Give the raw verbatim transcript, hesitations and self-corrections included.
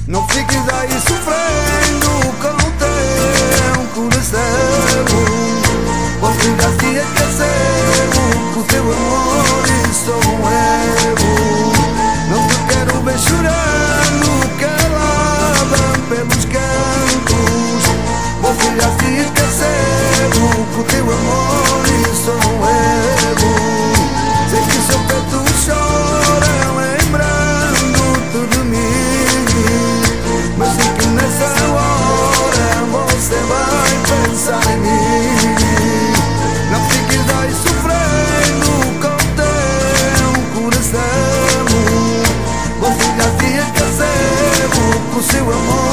Não fiques aí sofrendo com o teu coração. Vou ficar se aquecendo com o teu amor e sou eu. Não te quero ver chorando, calada pelos cantos. Vou ficar se aquecendo com o teu amor e sou eu. Sei que o seu peito chora lembrando-te de mim, mas sei que nessa hora você vai pensar em mim. Não fiques aí sofrendo com o teu coração. Vou ficar se aquecendo com o seu amor